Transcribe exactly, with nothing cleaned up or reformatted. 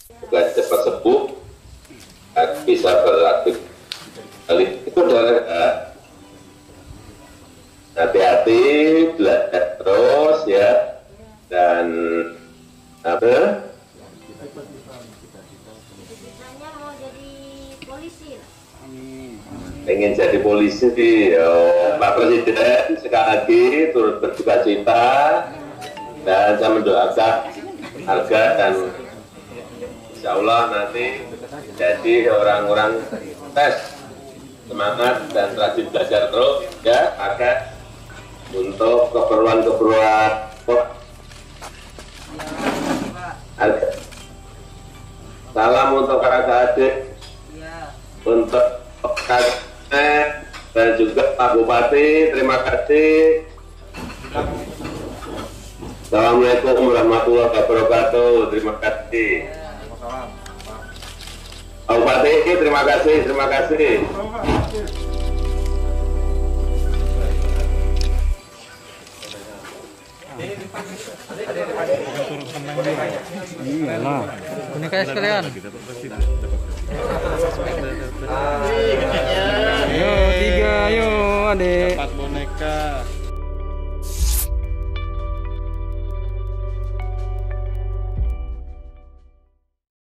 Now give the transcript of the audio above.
Semoga cepat sembuh dan bisa beraktif kembali. Itu adalah hati-hati, belajar terus ya, dan apa? Ceritanya mau jadi polisi. Ingin jadi polisi, oh, Pak Presiden sekali lagi turut berduka cita dan saya mendoakan harga dan insya Allah nanti jadi orang-orang tes semangat dan rajin belajar terus ya, agar untuk keperluan-keperluan harga. Salam untuk kakak adik, untuk kakak dan juga Pak Bupati, terima kasih. Assalamualaikum warahmatullahi wabarakatuh, terima kasih. Pak Bupati, terima kasih, terima kasih. Iyalah. Boneka sekalian. Ayo tiga, ayo adek. Dapat boneka.